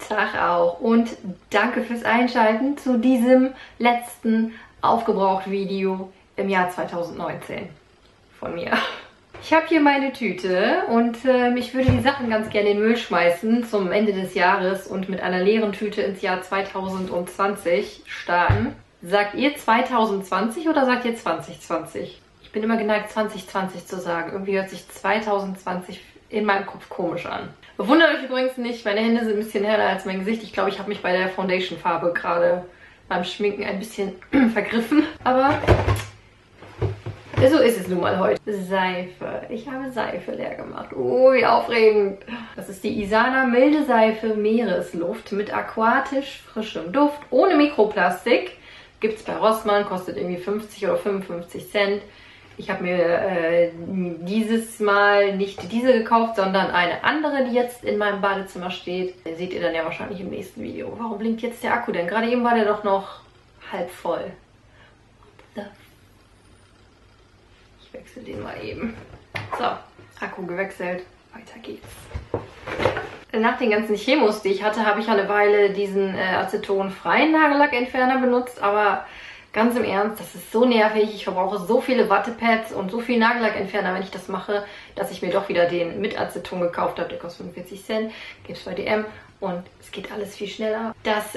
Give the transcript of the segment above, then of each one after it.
Tag auch und danke fürs Einschalten zu diesem letzten Aufgebraucht-Video im Jahr 2019 von mir. Ich habe hier meine Tüte und ich würde die Sachen ganz gerne in den Müll schmeißen zum Ende des Jahres und mit einer leeren Tüte ins Jahr 2020 starten. Sagt ihr 2020 oder sagt ihr 2020? Ich bin immer geneigt 2020 zu sagen. Irgendwie hört sich 2020 in meinem Kopf komisch an. Wundert euch übrigens nicht, meine Hände sind ein bisschen heller als mein Gesicht. Ich glaube, ich habe mich bei der Foundation-Farbe gerade beim Schminken ein bisschen vergriffen. Aber so ist es nun mal heute. Seife. Ich habe Seife leer gemacht. Oh, wie aufregend. Das ist die Isana milde Seife Meeresluft mit aquatisch frischem Duft, ohne Mikroplastik. Gibt es bei Rossmann, kostet irgendwie 50 oder 55 Cent. Ich habe mir dieses Mal nicht diese gekauft, sondern eine andere, die jetzt in meinem Badezimmer steht. Den seht ihr dann ja wahrscheinlich im nächsten Video. Warum blinkt jetzt der Akku denn? Gerade eben war der doch noch halb voll. Ich wechsle den mal eben. So, Akku gewechselt. Weiter geht's. Nach den ganzen Chemos, die ich hatte, habe ich eine Weile diesen acetonfreien Nagellackentferner benutzt, aber ganz im Ernst, das ist so nervig. Ich verbrauche so viele Wattepads und so viel Nagellackentferner, wenn ich das mache, dass ich mir doch wieder den mit Aceton gekauft habe. Der kostet 45 Cent, gibt es bei DM und es geht alles viel schneller. Das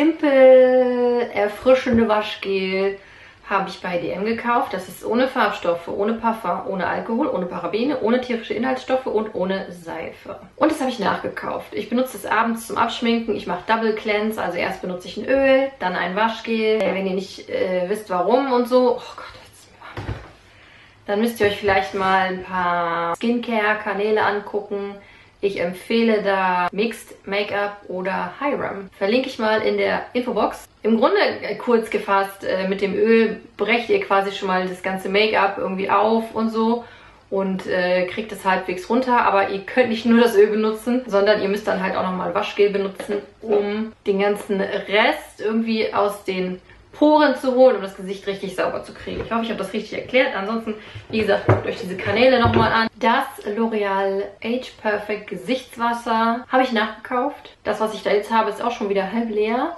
Simple erfrischende Waschgel habe ich bei DM gekauft. Das ist ohne Farbstoffe, ohne Parfum, ohne Alkohol, ohne Parabene, ohne tierische Inhaltsstoffe und ohne Seife. Und das habe ich nachgekauft. Ich benutze es abends zum Abschminken. Ich mache Double Cleanse, also erst benutze ich ein Öl, dann ein Waschgel. Wenn ihr nicht wisst warum und so, oh Gott, jetzt ist mir warm. Dann müsst ihr euch vielleicht mal ein paar Skincare-Kanäle angucken. Ich empfehle da Mixed Make-up oder Hyram. Verlinke ich mal in der Infobox. Im Grunde, kurz gefasst, mit dem Öl brecht ihr quasi schon mal das ganze Make-up irgendwie auf und so und kriegt es halbwegs runter. Aber ihr könnt nicht nur das Öl benutzen, sondern ihr müsst dann halt auch nochmal Waschgel benutzen, um den ganzen Rest irgendwie aus den Poren zu holen, um das Gesicht richtig sauber zu kriegen. Ich hoffe, ich habe das richtig erklärt. Ansonsten, wie gesagt, guckt euch diese Kanäle nochmal an. Das L'Oreal Age Perfect Gesichtswasser habe ich nachgekauft. Das, was ich da jetzt habe, ist auch schon wieder halb leer.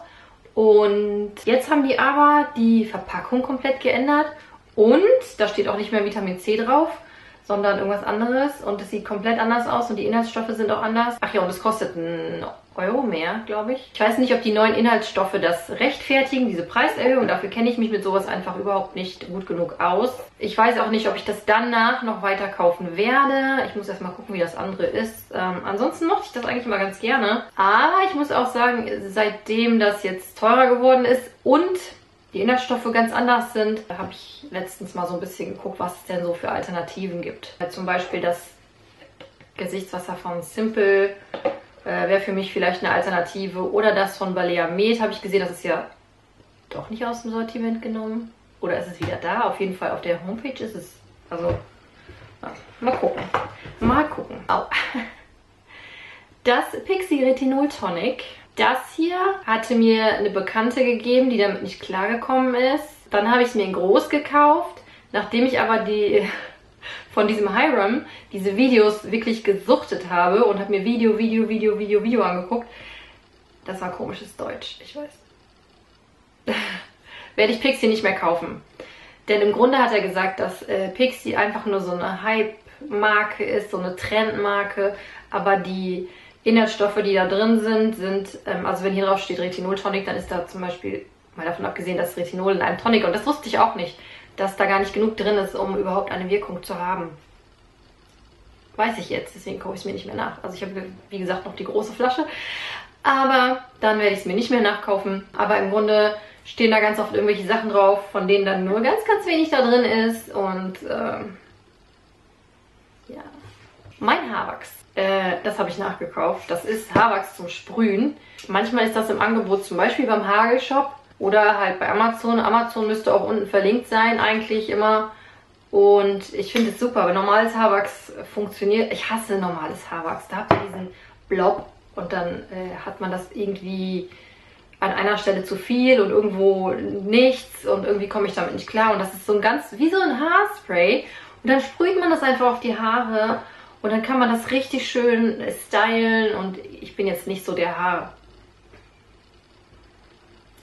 Und jetzt haben die aber die Verpackung komplett geändert. Und da steht auch nicht mehr Vitamin C drauf, sondern irgendwas anderes. Und es sieht komplett anders aus und die Inhaltsstoffe sind auch anders. Ach ja, und es kostet einen Euro mehr, glaube ich. Ich weiß nicht, ob die neuen Inhaltsstoffe das rechtfertigen, diese Preiserhöhung. Dafür kenne ich mich mit sowas einfach überhaupt nicht gut genug aus. Ich weiß auch nicht, ob ich das danach noch weiter kaufen werde. Ich muss erstmal gucken, wie das andere ist. Ansonsten mochte ich das eigentlich immer ganz gerne. Aber ich muss auch sagen, seitdem das jetzt teurer geworden ist und die Inhaltsstoffe ganz anders sind, habe ich letztens mal so ein bisschen geguckt, was es denn so für Alternativen gibt. Zum Beispiel das Gesichtswasser von Simple wäre für mich vielleicht eine Alternative. Oder das von Balea Med habe ich gesehen, das ist ja doch nicht aus dem Sortiment genommen. Oder ist es wieder da? Auf jeden Fall auf der Homepage ist es. Also, ja, mal gucken. Mal gucken. Au. Das Pixi Retinol Tonic. Das hier hatte mir eine Bekannte gegeben, die damit nicht klargekommen ist. Dann habe ich es mir in groß gekauft. Nachdem ich aber von diesem Hyram diese Videos wirklich gesuchtet habe und habe mir Video angeguckt. Das war komisches Deutsch, ich weiß. Werde ich Pixi nicht mehr kaufen. Denn im Grunde hat er gesagt, dass Pixi einfach nur so eine Hype-Marke ist, so eine Trendmarke. Aber die Inhaltsstoffe, die da drin sind, also wenn hier drauf steht Retinol Tonic, dann ist da zum Beispiel, mal davon abgesehen, dass Retinol in einem Tonic, und das wusste ich auch nicht, dass da gar nicht genug drin ist, um überhaupt eine Wirkung zu haben. Weiß ich jetzt, deswegen kaufe ich es mir nicht mehr nach. Also ich habe, wie gesagt, noch die große Flasche, aber dann werde ich es mir nicht mehr nachkaufen. Aber im Grunde stehen da ganz oft irgendwelche Sachen drauf, von denen dann nur ganz wenig da drin ist. Und ja, mein Haarwachs, das habe ich nachgekauft. Das ist Haarwachs zum Sprühen. Manchmal ist das im Angebot, zum Beispiel beim Hagelshop. Oder halt bei Amazon. Amazon müsste auch unten verlinkt sein, eigentlich immer. Und ich finde es super, weil normales Haarwachs funktioniert. Ich hasse normales Haarwachs. Da habt ihr diesen Blob und dann hat man das irgendwie an einer Stelle zu viel und irgendwo nichts. Und irgendwie komme ich damit nicht klar. Und das ist so ein wie so ein Haarspray. Und dann sprüht man das einfach auf die Haare. Und dann kann man das richtig schön stylen. Und ich bin jetzt nicht so der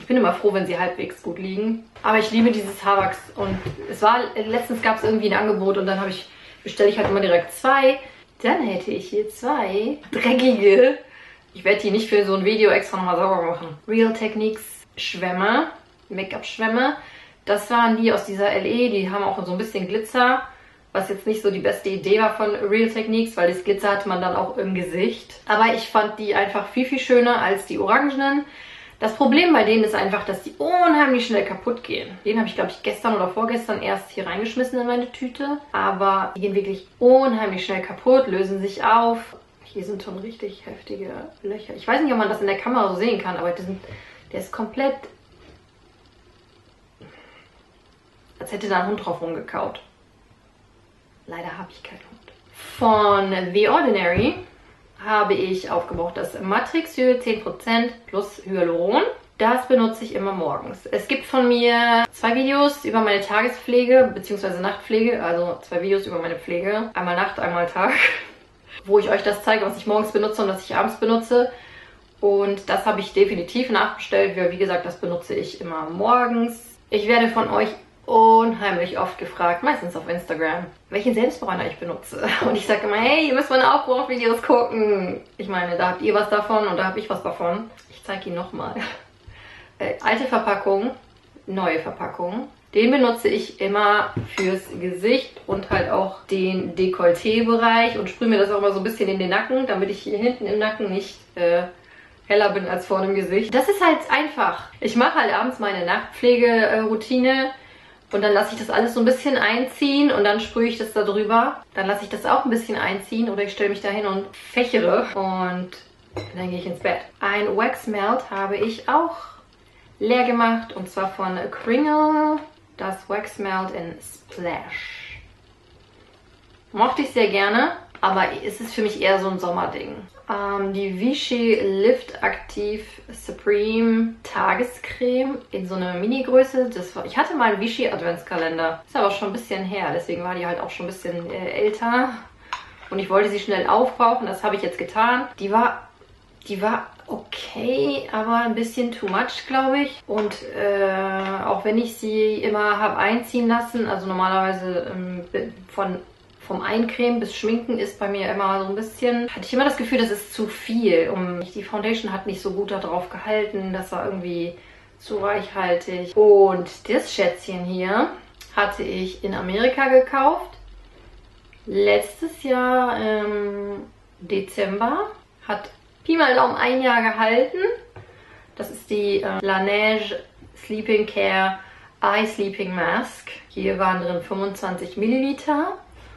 Ich bin immer froh, wenn sie halbwegs gut liegen. Aber ich liebe dieses Haarwachs. Und letztens gab es irgendwie ein Angebot und dann bestelle ich halt immer direkt 2. Dann hätte ich hier 2 dreckige. Ich werde die nicht für so ein Video extra nochmal sauber machen. Real Techniques Schwämme, Make-up-Schwämme. Das waren die aus dieser LE. Die haben auch so ein bisschen Glitzer. Was jetzt nicht so die beste Idee war von Real Techniques, weil das Glitzer hatte man dann auch im Gesicht. Aber ich fand die einfach viel, viel schöner als die orangenen. Das Problem bei denen ist einfach, dass die unheimlich schnell kaputt gehen. Den habe ich, glaube ich, gestern oder vorgestern erst hier reingeschmissen in meine Tüte. Aber die gehen wirklich unheimlich schnell kaputt, lösen sich auf. Hier sind schon richtig heftige Löcher. Ich weiß nicht, ob man das in der Kamera so sehen kann, aber der ist komplett... als hätte da ein Hund drauf rumgekaut. Leider habe ich keinen Hund. Von The Ordinary habe ich aufgebraucht das Matrixöl 10% plus Hyaluron. Das benutze ich immer morgens. Es gibt von mir 2 Videos über meine Tagespflege bzw. Nachtpflege, also 2 Videos über meine Pflege. Einmal Nacht, einmal Tag, wo ich euch das zeige, was ich morgens benutze und was ich abends benutze. Und das habe ich definitiv nachbestellt. Wie gesagt, das benutze ich immer morgens. Ich werde von euch unheimlich oft gefragt, meistens auf Instagram, welchen Selbstbräuner ich benutze. Und ich sage immer, hey, ihr müsst meine Aufbauvideos gucken. Ich meine, da habt ihr was davon und da habe ich was davon. Ich zeige ihn nochmal. Alte Verpackung, neue Verpackung. Den benutze ich immer fürs Gesicht und halt auch den Dekolleté-Bereich und sprühe mir das auch immer so ein bisschen in den Nacken, damit ich hier hinten im Nacken nicht heller bin als vorne im Gesicht. Das ist halt einfach. Ich mache halt abends meine Nachtpflegeroutine. Und dann lasse ich das alles so ein bisschen einziehen und dann sprühe ich das da drüber. Dann lasse ich das auch ein bisschen einziehen oder ich stelle mich da hin und fächere und dann gehe ich ins Bett. Ein Wax Melt habe ich auch leer gemacht und zwar von Kringle. Das Wax Melt in Splash. Mochte ich sehr gerne, aber es ist für mich eher so ein Sommerding. Die Vichy Lift Active Supreme Tagescreme in so einer Mini-Größe. Ich hatte mal einen Vichy Adventskalender. Ist aber schon ein bisschen her, deswegen war die halt auch schon ein bisschen älter. Und ich wollte sie schnell aufbrauchen, das habe ich jetzt getan. Die war okay, aber ein bisschen too much, glaube ich. Und auch wenn ich sie immer habe einziehen lassen, also normalerweise vom Eincremen bis Schminken ist bei mir immer so ein bisschen, hatte ich immer das Gefühl, das ist zu viel. Die Foundation hat nicht so gut darauf gehalten, das war irgendwie zu reichhaltig. Und das Schätzchen hier hatte ich in Amerika gekauft. Letztes Jahr im Dezember. Hat Pi mal Daumen 1 Jahr gehalten. Das ist die Laneige Sleeping Care Eye Sleeping Mask. Hier waren drin 25 Milliliter.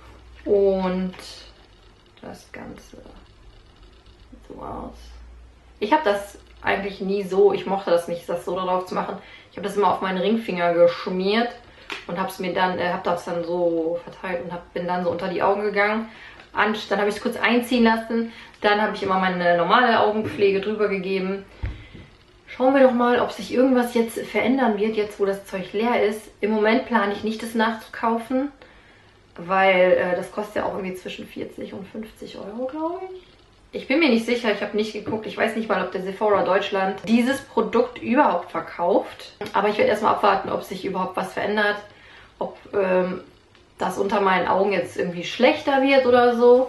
Und das Ganze sieht so aus. Ich habe das eigentlich nie so, ich mochte das nicht, das so darauf zu machen. Ich habe das immer auf meinen Ringfinger geschmiert und habe das dann so verteilt und bin dann so unter die Augen gegangen. Dann habe ich es kurz einziehen lassen. Dann habe ich immer meine normale Augenpflege drüber gegeben. Schauen wir doch mal, ob sich irgendwas jetzt verändern wird, jetzt wo das Zeug leer ist. Im Moment plane ich nicht, das nachzukaufen. Weil das kostet ja auch irgendwie zwischen 40 und 50 Euro, glaube ich. Ich bin mir nicht sicher, ich habe nicht geguckt. Ich weiß nicht mal, ob der Sephora Deutschland dieses Produkt überhaupt verkauft. Aber ich werde erstmal abwarten, ob sich überhaupt was verändert. Ob das unter meinen Augen jetzt irgendwie schlechter wird oder so.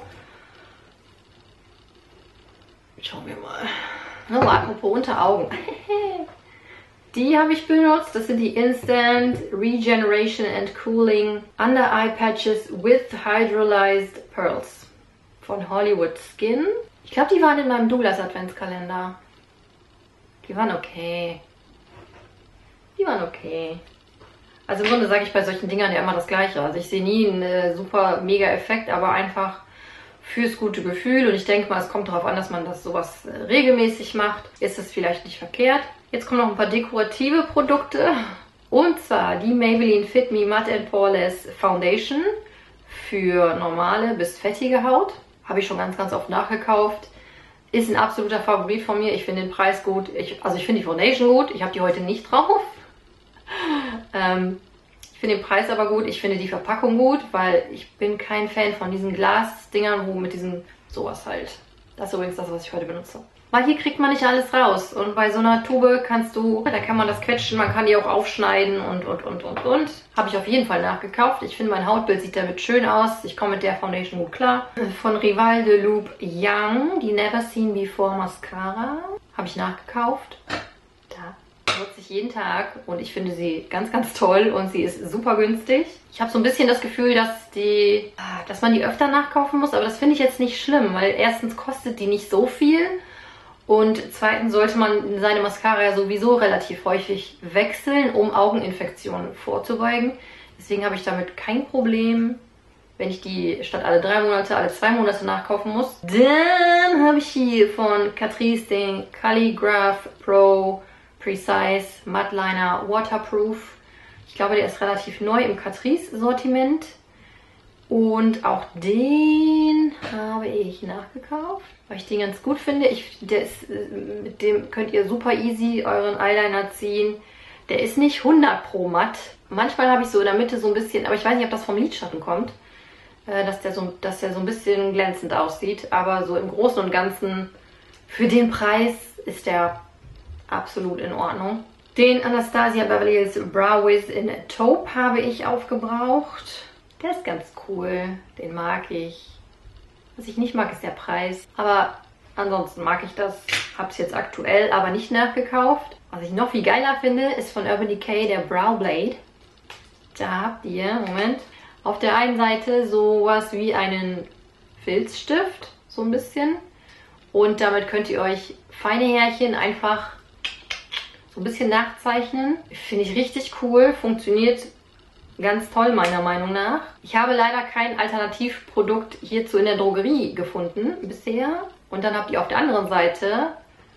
Schauen wir mal. Oh, apropos unter Augen. Die habe ich benutzt. Das sind die Instant Regeneration and Cooling Under Eye Patches with Hydrolyzed Pearls von Hollywood Skin. Ich glaube, die waren in meinem Douglas Adventskalender. Die waren okay. Also im Grunde sage ich bei solchen Dingern ja immer das Gleiche. Also ich sehe nie einen super mega Effekt, aber einfach fürs gute Gefühl. Und ich denke mal, es kommt darauf an, dass man sowas regelmäßig macht. Ist es vielleicht nicht verkehrt. Jetzt kommen noch ein paar dekorative Produkte. Und zwar die Maybelline Fit Me Matte and Poreless Foundation für normale bis fettige Haut. Habe ich schon ganz, ganz oft nachgekauft. Ist ein absoluter Favorit von mir. Ich finde den Preis gut. Ich finde die Foundation gut. Ich habe die heute nicht drauf. Ich finde den Preis aber gut. Ich finde die Verpackung gut, weil ich bin kein Fan von diesen Glasdingern, wo mit diesem sowas halt. Das ist übrigens das, was ich heute benutze. Weil hier kriegt man nicht alles raus. Und bei so einer Tube da kann man das quetschen, man kann die auch aufschneiden und. Habe ich auf jeden Fall nachgekauft. Ich finde, mein Hautbild sieht damit schön aus. Ich komme mit der Foundation gut klar. Von Rival de Loop Young, die Never Seen Before Mascara. Habe ich nachgekauft. Da nutze ich jeden Tag und ich finde sie ganz, ganz toll und sie ist super günstig. Ich habe so ein bisschen das Gefühl, dass man die öfter nachkaufen muss, aber das finde ich jetzt nicht schlimm, weil erstens kostet die nicht so viel. Und zweitens sollte man seine Mascara ja sowieso relativ häufig wechseln, um Augeninfektionen vorzubeugen. Deswegen habe ich damit kein Problem, wenn ich die statt alle 3 Monate, alle 2 Monate nachkaufen muss. Dann habe ich hier von Catrice den Calligraph Pro Precise Matte Liner Waterproof. Ich glaube, der ist relativ neu im Catrice Sortiment. Und auch den habe ich nachgekauft, weil ich den ganz gut finde. Mit dem könnt ihr super easy euren Eyeliner ziehen. Der ist nicht 100% matt. Manchmal habe ich so in der Mitte so ein bisschen, aber ich weiß nicht, ob das vom Lidschatten kommt, dass der so ein bisschen glänzend aussieht. Aber so im Großen und Ganzen für den Preis ist der absolut in Ordnung. Den Anastasia Beverly Hills Brow Wiz in Taupe habe ich aufgebraucht. Der ist ganz cool, den mag ich. Was ich nicht mag, ist der Preis. Aber ansonsten mag ich das. Hab's jetzt aktuell aber nicht nachgekauft. Was ich noch viel geiler finde, ist von Urban Decay der Brow Blade. Da habt ihr, Moment, auf der einen Seite sowas wie einen Filzstift, so ein bisschen. Und damit könnt ihr euch feine Härchen einfach so ein bisschen nachzeichnen. Finde ich richtig cool, funktioniert ganz toll meiner Meinung nach. Ich habe leider kein Alternativprodukt hierzu in der Drogerie gefunden bisher. Und dann habt ihr auf der anderen Seite,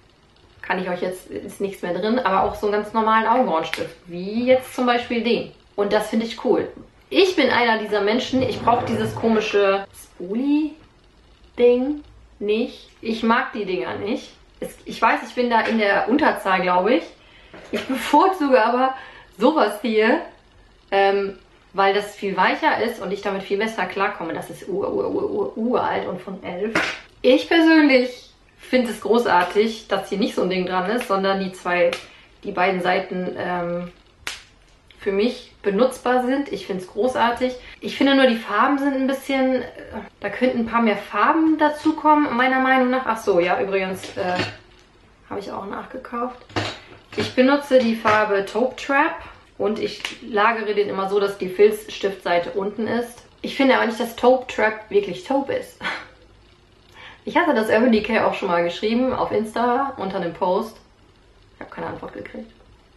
ist nichts mehr drin, aber auch so einen ganz normalen Augenbrauenstift. Wie jetzt zum Beispiel den. Und das finde ich cool. Ich bin einer dieser Menschen, ich brauche dieses komische Spoolie-Ding nicht. Ich mag die Dinger nicht. Ich weiß, ich bin da in der Unterzahl, glaube ich. Ich bevorzuge aber sowas hier, weil das viel weicher ist und ich damit viel besser klarkomme. Das ist uralt und von 11. Ich persönlich finde es großartig, dass hier nicht so ein Ding dran ist, sondern die beiden Seiten für mich benutzbar sind. Ich finde es großartig. Ich finde nur, die Farben sind ein bisschen, da könnten ein paar mehr Farben dazukommen, meiner Meinung nach. Ach so, ja, übrigens habe ich auch nachgekauft. Ich benutze die Farbe Taupe Trap und ich lagere den immer so, dass die Filzstiftseite unten ist. Ich finde aber nicht, dass Taupe Trap wirklich taupe ist. Ich hatte das Urban Decay auch schon mal geschrieben auf Insta unter dem Post. Ich habe keine Antwort gekriegt.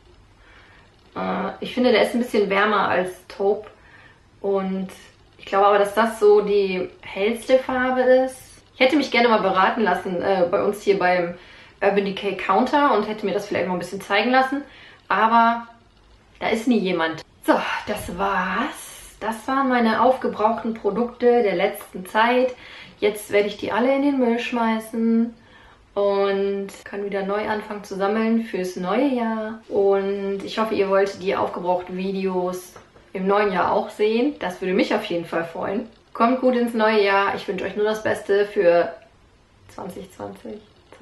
Ich finde, der ist ein bisschen wärmer als Taupe und ich glaube aber, dass das so die hellste Farbe ist. Ich hätte mich gerne mal beraten lassen bei uns hier beim Urban Decay Counter und hätte mir das vielleicht mal ein bisschen zeigen lassen, aber da ist nie jemand. So, das war's. Das waren meine aufgebrauchten Produkte der letzten Zeit. Jetzt werde ich die alle in den Müll schmeißen und kann wieder neu anfangen zu sammeln fürs neue Jahr. Und ich hoffe, ihr wollt die aufgebrauchten Videos im neuen Jahr auch sehen. Das würde mich auf jeden Fall freuen. Kommt gut ins neue Jahr. Ich wünsche euch nur das Beste für 2020.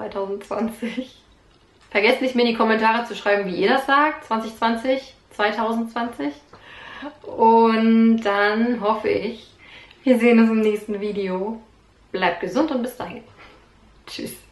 Vergesst nicht, mir in die Kommentare zu schreiben, wie ihr das sagt. 2020, 2020. Und dann hoffe ich, wir sehen uns im nächsten Video. Bleibt gesund und bis dahin. Tschüss.